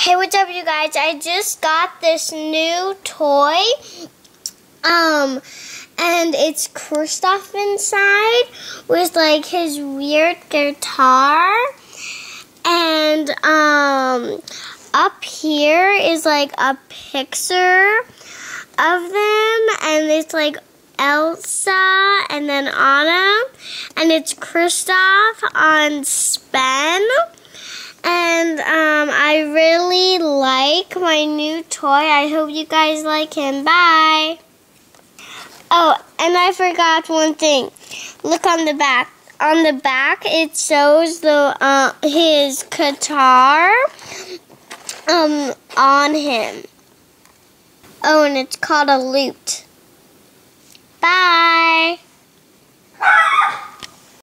Hey, what's up, you guys? I just got this new toy. And it's Kristoff inside with like his weird guitar. And up here is like a picture of them, and it's like Elsa and then Anna, and it's Kristoff on spin. And I really like my new toy. I hope you guys like him. Bye. Oh, and I forgot one thing. Look on the back. On the back, it shows the his guitar on him. Oh, and it's called a lute. Bye.